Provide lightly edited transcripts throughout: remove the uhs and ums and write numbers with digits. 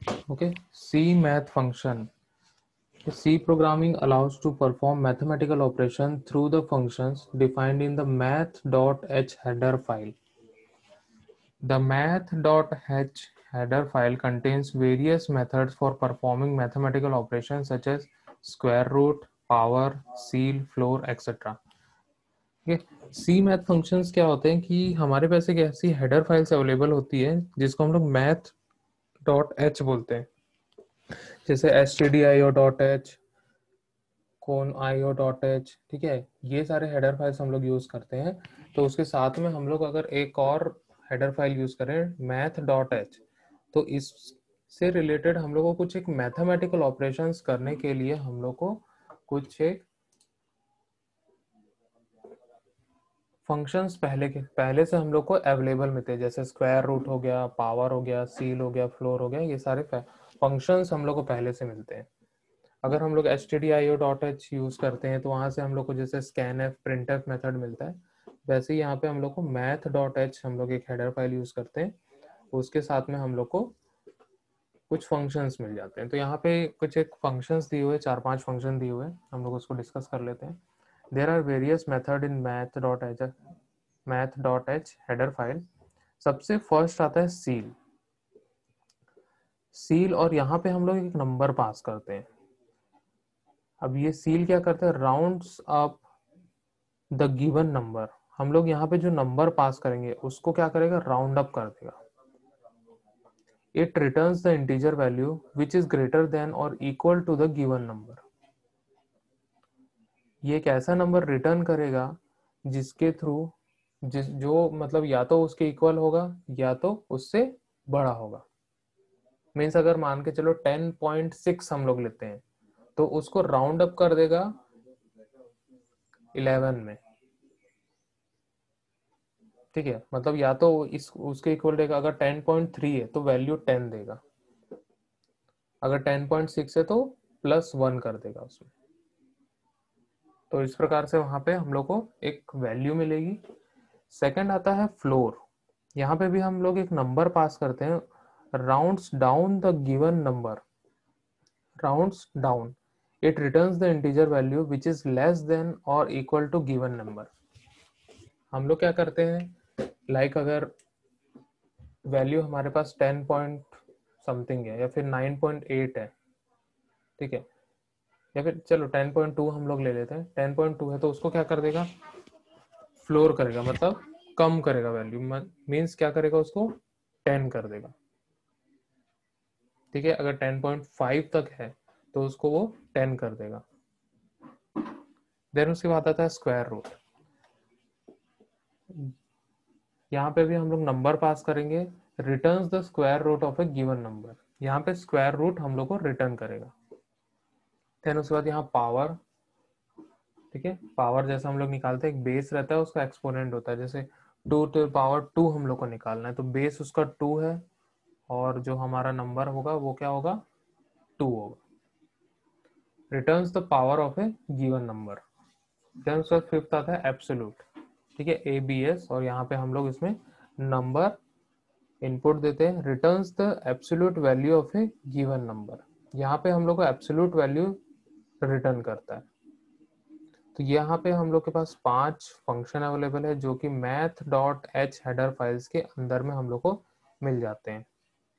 Okay, C math function. C programming allows to perform mathematical operation through the functions defined in the math.h header file. The math.h header file contains various methods for performing mathematical operations such as square root, power, seal, floor, etc. C math functions क्या होते हैं कि हमारे पास एक ऐसी header files available होती है जिसको हम लोग मैथ डॉट एच बोलते हैं, जैसे S T D I O dot H, कौन आई ओ डॉट एच। ठीक है, ये सारे हेडर फाइल्स हम लोग यूज करते हैं। तो उसके साथ में हम लोग अगर एक और हेडर फाइल यूज करें मैथ डॉट एच, तो इससे रिलेटेड हम लोग को कुछ एक मैथमेटिकल ऑपरेशंस करने के लिए हम लोग को कुछ एक फंक्शंस पहले से हम लोग को अवेलेबल मिलते हैं, जैसे स्क्वायर रूट हो गया, पावर हो गया, सील हो गया, फ्लोर हो गया। ये सारे फंक्शंस हम लोग को पहले से मिलते हैं। अगर हम लोग H T D I O dot H use करते हैं तो वहां से हम लोग को जैसे scan F print F method मिलता है, वैसे ही यहाँ पे हम लोग को मैथ डॉट एच हम लोग एक हेडर फाइल यूज करते हैं, उसके साथ में हम लोग को कुछ फंक्शंस मिल जाते हैं। तो यहाँ पे कुछ एक फंक्शंस दिए हुए, 4-5 फंक्शन दिए हुए, हम लोग उसको डिस्कस कर लेते हैं। There are various method in मैथ.h हेडर फाइल। सबसे फर्स्ट आता है सील। सील, और यहाँ पे हम लोग एक नंबर पास करते हैं। अब ये सील क्या करता है, rounds up the given number. हम लोग यहाँ पे जो नंबर पास करेंगे उसको क्या करेगा, राउंड अप कर देगा। It returns the integer value which is greater than और equal to the given number. ये एक ऐसा नंबर रिटर्न करेगा जिसके थ्रू जो मतलब या तो उसके इक्वल होगा या तो उससे बड़ा होगा। मीन्स अगर मान के चलो 10.6 हम लोग लेते हैं तो उसको राउंड अप कर देगा 11 में। ठीक है, मतलब या तो इस उसके इक्वल देगा, अगर 10.3 है तो वैल्यू 10 देगा, अगर 10.6 है तो +1 कर देगा उसमें। तो इस प्रकार से वहां पे हम लोग को एक वैल्यू मिलेगी। सेकंड आता है फ्लोर। यहाँ पे भी हम लोग एक नंबर पास करते हैं, rounds down the given number, rounds down, it returns the integer value which is less than और इक्वल टू गिवन नंबर। हम लोग क्या करते हैं, लाइक अगर वैल्यू हमारे पास 10 पॉइंट समथिंग है या फिर 9.8 है, ठीक है, या फिर चलो 10.2 हम लोग ले लेते हैं, 10.2 है तो उसको क्या कर देगा, फ्लोर करेगा, मतलब कम करेगा वैल्यू, मीन्स क्या करेगा, उसको 10 कर देगा। ठीक है, अगर 10.5 तक है तो उसको वो 10 कर देगा। देन उसके बाद आता है स्क्वायर रूट। यहाँ पे भी हम लोग नंबर पास करेंगे, returns the square root of a given number. यहाँ पे स्क्वायर रूट हम लोग को रिटर्न करेगा। देन उसके बाद यहाँ पावर। ठीक है, पावर जैसे हम लोग निकालते हैं, एक बेस रहता है, उसका एक्सपोनेंट होता है, जैसे 2 हम लोग को निकालना है तो बेस उसका 2 है और जो हमारा नंबर होगा वो क्या होगा, 2 होगा। Returns the power of a given number. Then उसका फिफ्थ आता है एब्सोल्यूट। ठीक है, ABS, और यहाँ पे हम लोग इसमें नंबर इनपुट देते हैं, returns the absolute value of a given number. यहाँ पे हम लोग को एब्सोल्यूट वैल्यू रिटर्न करता है। तो यहाँ पे हम लोग के पास 5 फंक्शन अवेलेबल है जो कि math.h हेडर फाइल्स के अंदर में हम लोग को मिल जाते हैं।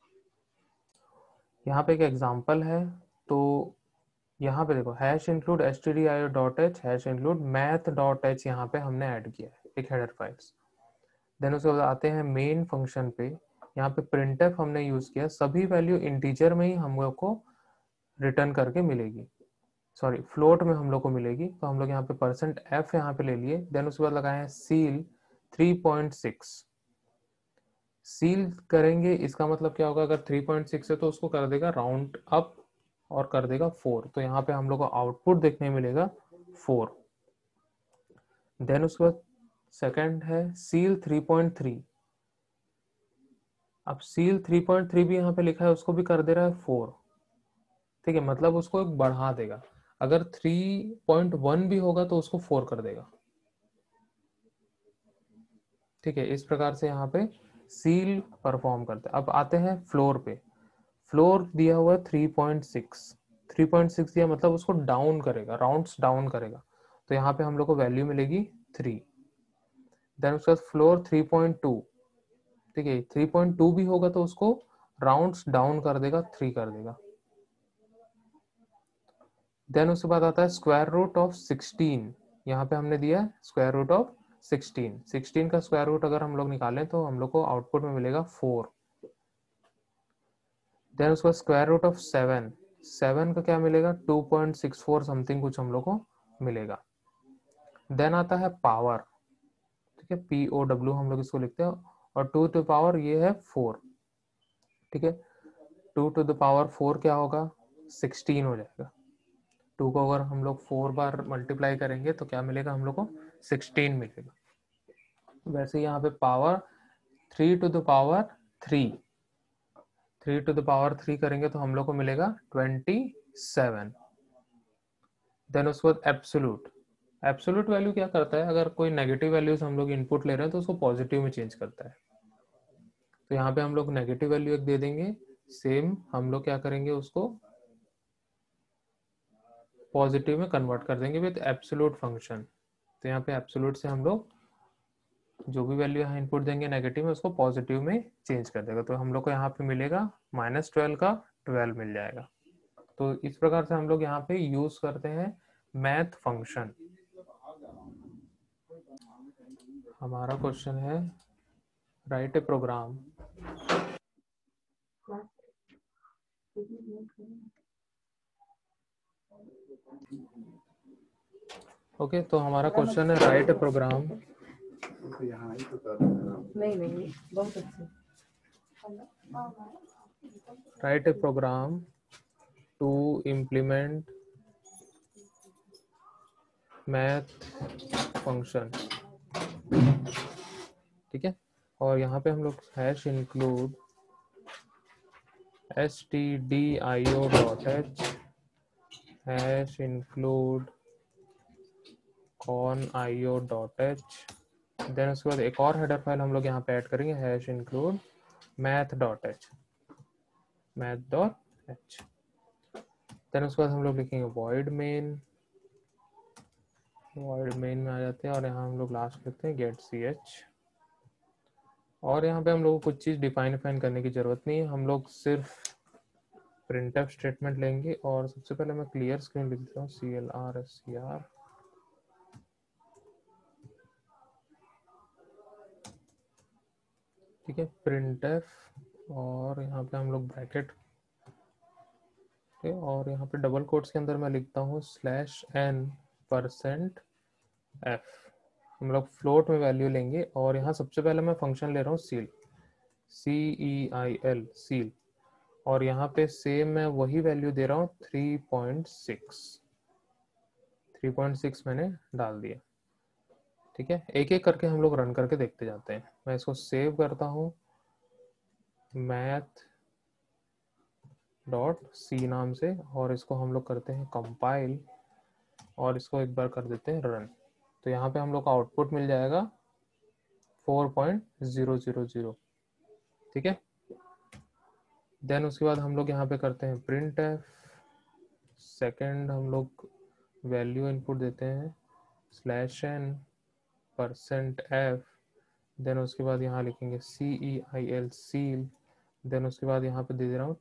यहाँ पे एक एग्जांपल है, तो यहाँ पे देखो hash include stdio.h hash include math.h, यहाँ पे हमने ऐड किया है एक हेडर फाइल्स। देन उसके बाद आते हैं मेन फंक्शन पे। यहाँ पे printf हमने यूज किया, सभी वैल्यू इंटीजर में ही हम लोग को रिटर्न करके मिलेगी, सॉरी फ्लोट में हम लोग को मिलेगी। तो हम लोग यहाँ पे %f यहाँ पे ले लिए। देन उसके बाद लगाए हैं सील 3.6। सील करेंगे इसका मतलब क्या होगा, अगर 3.6 है तो उसको कर देगा राउंड अप और कर देगा 4, तो यहाँ पे हम लोग को आउटपुट देखने मिलेगा 4। देन उसके बाद सेकंड है सील 3.3। अब सील 3.3 भी यहाँ पे लिखा है, उसको भी कर दे रहा है 4। ठीक है, मतलब उसको एक बढ़ा देगा, अगर 3.1 भी होगा तो उसको 4 कर देगा। ठीक है, इस प्रकार से यहाँ पे सील परफॉर्म करते हैं। अब आते हैं फ्लोर पे। फ्लोर दिया हुआ है 3.6, 3.6 दिया मतलब उसको डाउन करेगा, राउंड्स डाउन करेगा, तो यहाँ पे हम लोग को वैल्यू मिलेगी 3। देन उसके बाद फ्लोर 3.2, ठीक है 3.2 भी होगा तो उसको राउंड्स डाउन कर देगा, 3 कर देगा। देन उसके बाद आता है स्क्वायर रूट ऑफ 16, यहाँ पे हमने दिया है स्क्वायर रूट ऑफ 16, 16 का स्क्वायर रूट अगर हम लोग निकालें तो हम लोग को आउटपुट में मिलेगा 4। देन उसका स्क्वायर रूट ऑफ 7, 7 का क्या मिलेगा 2.64 समथिंग कुछ हम लोग को मिलेगा। देन आता है पावर, ठीक है POW हम लोग इसको लिखते हैं, और 2 टू पावर ये है 4, ठीक है 2 टू द पावर 4 क्या होगा 16 हो जाएगा। 2 को अगर हम लोग 4 बार मल्टीप्लाई करेंगे तो क्या मिलेगा हम लोग को 16 मिलेगा। वैसे यहाँ पे power 3 to the power 3, 3 to the power 3 करेंगे तो हम लोग को मिलेगा 27। देन उसके बाद एब्सोल्यूट, एब्सोल्यूट वैल्यू क्या करता है, अगर कोई नेगेटिव वैल्यूज हम लोग इनपुट ले रहे हैं तो उसको पॉजिटिव में चेंज करता है। तो यहाँ पे हम लोग नेगेटिव वैल्यू एक दे देंगे, सेम हम लोग क्या करेंगे उसको पॉजिटिव में कन्वर्ट कर देंगे विद एब्सोल्यूट फंक्शन। तो यहाँ पे एब्सोल्यूट से हम लोग जो भी वैल्यू यहाँ इनपुट देंगे नेगेटिव में उसको पॉजिटिव में चेंज कर देगा, तो हम लोग को यहाँ पे मिलेगा -12 का 12 मिल जाएगा। तो इस प्रकार से हम लोग यहाँ पे यूज करते हैं मैथ फंक्शन। हमारा क्वेश्चन है राइट ए प्रोग्राम, ओके तो हमारा क्वेश्चन है राइट ए प्रोग्राम, नहीं बहुत अच्छे, write a program to implement math function, ठीक है। और यहाँ पे हम लोग hash include stdio.h hash include conio.h। Then उसके बाद एक और हेडर फाइल हम लोग यहाँ पे ऐड करेंगे hash include math.h, math.h। Then उसके बाद हम लोग लिखेंगे void main, void main में आ जाते हैं और यहाँ हम लोग लास्ट लिखते हैं get ch। और यहाँ पे हम लोग को कुछ चीज़ डिफाइन करने की जरूरत नहीं है, हम लोग सिर्फ printf स्टेटमेंट लेंगे। और सबसे पहले मैं क्लियर स्क्रीन लिख देता हूँ CLR, ठीक है printf, और यहाँ पे हम लोग ब्रैकेट, और यहाँ पे डबल कोट्स के अंदर मैं लिखता हूँ /n%f। हम लोग फ्लोट में वैल्यू लेंगे और यहाँ सबसे पहले मैं फंक्शन ले रहा हूँ सील, CEIL सील, और यहाँ पे सेम मैं वही वैल्यू दे रहा हूँ 3.6 मैंने डाल दिया, ठीक है। एक एक करके हम लोग रन करके देखते जाते हैं। मैं इसको सेव करता हूँ math.c नाम से, और इसको हम लोग करते हैं कंपाइल और इसको एक बार कर देते हैं रन। तो यहाँ पे हम लोग का आउटपुट मिल जाएगा 4.000, ठीक है। देन उसके बाद हम लोग यहाँ पे करते हैं printf, सेकेंड हम लोग वैल्यू इनपुट देते हैं /n%f। देन उसके बाद यहाँ लिखेंगे CEIL सील। देन उसके बाद यहाँ पे दे दे रहा हूँ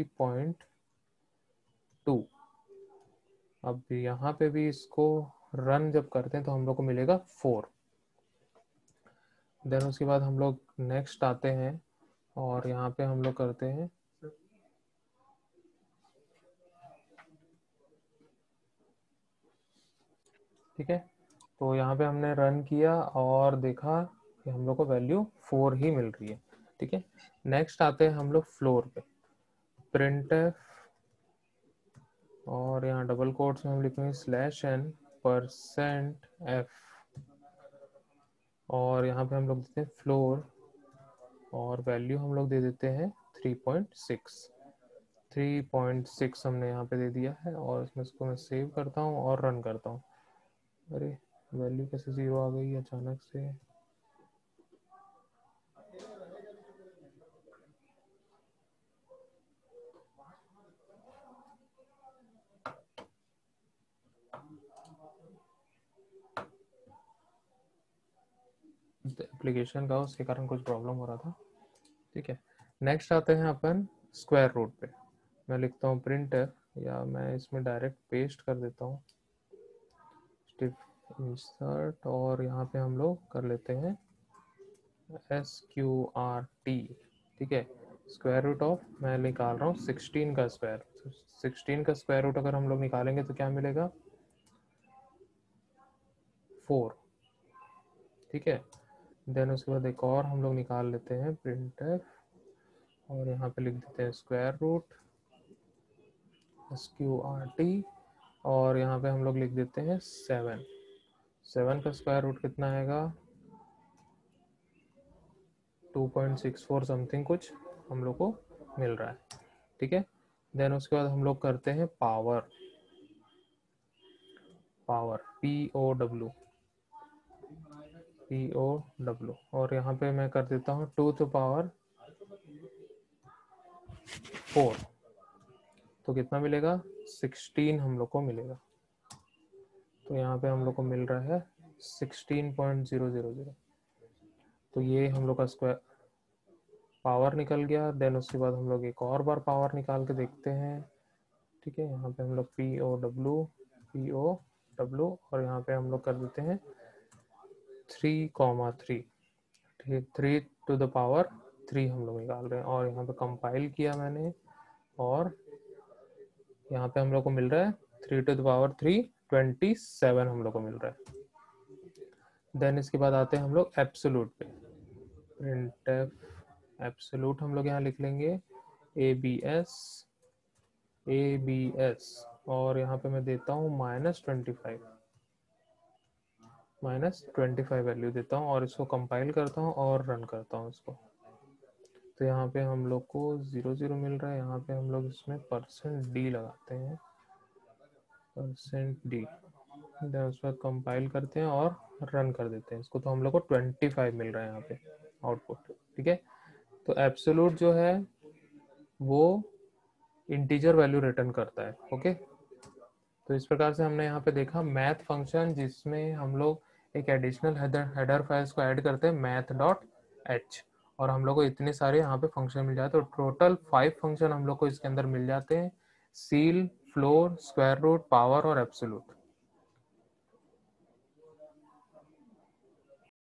3.2। अब यहाँ पे भी इसको रन जब करते हैं तो हम लोग को मिलेगा 4। देन उसके बाद हम लोग नेक्स्ट आते हैं और यहाँ पे हम लोग करते हैं ठीक है। तो यहाँ पे हमने रन किया और देखा कि हम लोग को वैल्यू 4 ही मिल रही है, ठीक है। नेक्स्ट आते हैं हम लोग फ्लोर पे, printf, और यहाँ डबल कोट्स में हम लिखेंगे /n%f, और यहाँ पे हम लोग देते हैं फ्लोर और वैल्यू हम लोग दे देते हैं 3.6, 3.6 हमने यहाँ पे दे दिया है। और इसमें इसको मैं सेव करता हूँ और रन करता हूँ। अरे वैल्यू कैसे 0 आ गई अचानक से। एप्लीकेशन का, उसके कारण कुछ प्रॉब्लम हो रहा था। ठीक है, नेक्स्ट आते हैं अपन स्क्वायर रूट पे। मैं लिखता हूँ प्रिंटर, या मैं इसमें डायरेक्ट पेस्ट कर देता हूँ स्टिफ इंसर्ट, और यहाँ पे हम लोग कर लेते हैं SQRT। ठीक है, स्क्वायर रूट ऑफ, मैं निकाल रहा हूँ 16 का स्क्वायर। 16 का स्क्वायर रूट अगर हम लोग निकालेंगे तो क्या मिलेगा, 4। ठीक है, देन उसके बाद एक और हम लोग निकाल लेते हैं प्रिंटर, और यहाँ पे लिख देते हैं स्क्वायर रूट SQRT, और यहाँ पे हम लोग लिख देते हैं 7। 7 का स्क्वायर रूट कितना आएगा, 2.64 समथिंग कुछ हम लोग को मिल रहा है। ठीक है, देन उसके बाद हम लोग करते हैं पावर, POW, और यहाँ पे मैं कर देता हूँ 2 to power 4, तो कितना मिलेगा, 16 हम लोग को मिलेगा। तो यहाँ पे हम लोग को मिल रहा है 16.000। तो ये हम लोग का स्क्वायर पावर निकल गया। देन उसके बाद हम लोग एक और बार पावर निकाल के देखते हैं। ठीक है, यहाँ पे हम लोग POW, और यहाँ पे हम लोग कर देते हैं 3,3। ठीक है, 3 to the power 3 हम लोग निकाल रहे हैं, और यहाँ पे कंपाइल किया मैंने, और यहाँ पे हम लोग को मिल रहा है 3 to the power 3, 27 हम लोग को मिल रहा है। देन इसके बाद आते हैं हम लोग एब्सोल्यूट पे। प्रिंटफ एब्सोल्यूट हम लोग यहाँ लिख लेंगे ABS, और यहाँ पे मैं देता हूँ -25 वैल्यू देता हूँ, और इसको कंपाइल करता हूँ और रन करता हूँ इसको। तो यहाँ पे हम लोग को 0 मिल रहा है। यहाँ पे हम लोग इसमें %d लगाते हैं, %d, उसके बाद कंपाइल करते हैं और रन कर देते हैं इसको। तो हम लोग को 25 मिल रहा है यहाँ पे आउटपुट। ठीक है, तो एब्सोल्यूट जो है वो इंटीजर वैल्यू रिटर्न करता है। ओके, तो इस प्रकार से हमने यहाँ पे देखा मैथ फंक्शन, जिसमें हम लोग एक एडिशनल हेडर फाइल्स को ऐड करते हैं math.h, और हम लोग को इतने सारे यहाँ पे फंक्शन मिल जाते हैं। तो टोटल 5 फंक्शन हम लोग को इसके अंदर मिल जाते हैं, ceil, floor, square root, power और एब्सोल्यूट।